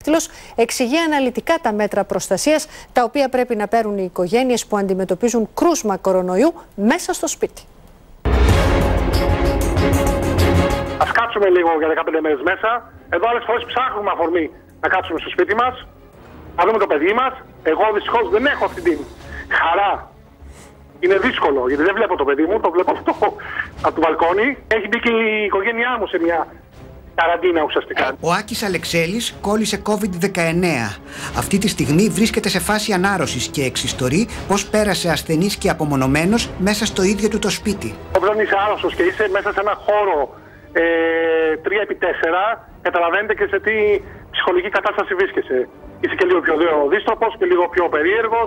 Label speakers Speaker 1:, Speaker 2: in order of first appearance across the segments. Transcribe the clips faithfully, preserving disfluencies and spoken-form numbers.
Speaker 1: Τέλος, εξηγεί αναλυτικά τα μέτρα προστασίας τα οποία πρέπει να παίρνουν οι οικογένειες που αντιμετωπίζουν κρούσμα κορονοϊού μέσα στο σπίτι.
Speaker 2: Ας κάτσουμε λίγο για δεκαπέντε μέρες μέσα. Εδώ άλλες φορές ψάχνουμε αφορμή να κάτσουμε στο σπίτι μας, να δούμε το παιδί μας. Εγώ δυστυχώς δεν έχω αυτή την χαρά. Είναι δύσκολο γιατί δεν βλέπω το παιδί μου, το βλέπω αυτό από το μπαλκόνι. Έχει μπει και η οικογένειά μου σε μια καραντίνα ουσιαστικά.
Speaker 3: Ο Άκης Αλεξέλης κόλλησε κόβιντ δεκαεννέα. Αυτή τη στιγμή βρίσκεται σε φάση ανάρρωσης και εξιστορεί πως πέρασε ασθενής και απομονωμένος μέσα στο ίδιο του το σπίτι.
Speaker 2: Όταν είσαι άρρωστος και είσαι μέσα σε ένα χώρο ε, τρία επί τέσσερα, καταλαβαίνετε και σε τι ψυχολογική κατάσταση βρίσκεσαι. Είσαι και λίγο πιο δύστροπος και λίγο πιο περίεργος.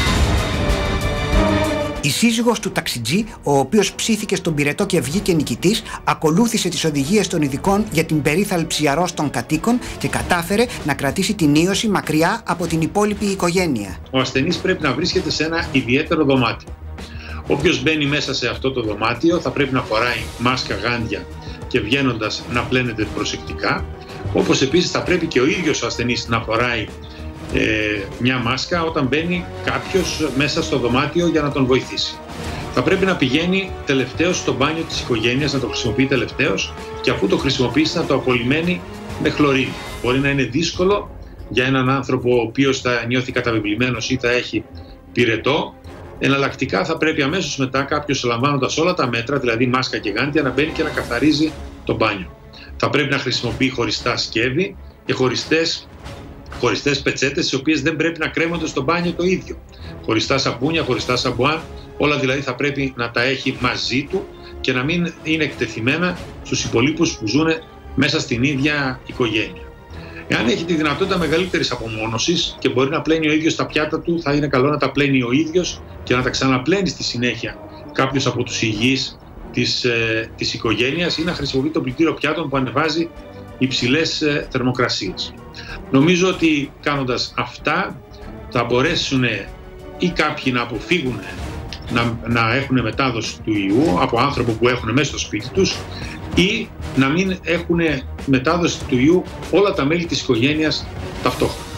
Speaker 3: Η σύζυγος του ταξιτζή, ο οποίος ψήθηκε στον πυρετό και βγήκε νικητής, ακολούθησε τις οδηγίες των ειδικών για την περίθαλψη αρρώστων κατοίκων και κατάφερε να κρατήσει την ίωση μακριά από την υπόλοιπη οικογένεια.
Speaker 4: Ο ασθενής πρέπει να βρίσκεται σε ένα ιδιαίτερο δωμάτιο. Όποιος μπαίνει μέσα σε αυτό το δωμάτιο θα πρέπει να φοράει μάσκα, γάντια και βγαίνοντας να πλένεται προσεκτικά, όπως επίσης θα πρέπει και ο ίδιος ο ασθενής να φοράει Ε, μια μάσκα όταν μπαίνει κάποιος μέσα στο δωμάτιο για να τον βοηθήσει. Θα πρέπει να πηγαίνει τελευταίος στο μπάνιο της οικογένειας, να το χρησιμοποιεί τελευταίος και αφού το χρησιμοποιήσει να το απολυμμένει με χλωρίνη. Μπορεί να είναι δύσκολο για έναν άνθρωπο ο οποίος θα νιώθει καταβεβλημένος ή θα έχει πυρετό. Εναλλακτικά θα πρέπει αμέσως μετά κάποιος, λαμβάνοντας όλα τα μέτρα, δηλαδή μάσκα και γάντια, να μπαίνει και να καθαρίζει το μπάνιο. Θα πρέπει να χρησιμοποιεί χωριστά σκεύη και χωριστές χωριστές πετσέτες, οι οποίες δεν πρέπει να κρέμονται στο μπάνιο το ίδιο. Χωριστά σαπούνια, χωριστά σαμπουάν, όλα δηλαδή θα πρέπει να τα έχει μαζί του και να μην είναι εκτεθειμένα στους υπολείπους που ζουν μέσα στην ίδια οικογένεια. Εάν έχει τη δυνατότητα μεγαλύτερης απομόνωσης και μπορεί να πλένει ο ίδιος τα πιάτα του, θα είναι καλό να τα πλένει ο ίδιος και να τα ξαναπλένει στη συνέχεια κάποιος από τους υγιείς της, ε, της οικογένειας ή να χρησιμοποιεί το πλυντήριο πιάτων που ανεβάζει υψηλές ε, θερμοκρασίες. Νομίζω ότι κάνοντας αυτά θα μπορέσουν ή κάποιοι να αποφύγουν να, να έχουν μετάδοση του ιού από άνθρωπο που έχουν μέσα στο σπίτι τους ή να μην έχουν μετάδοση του ιού όλα τα μέλη της οικογένειας ταυτόχρονα.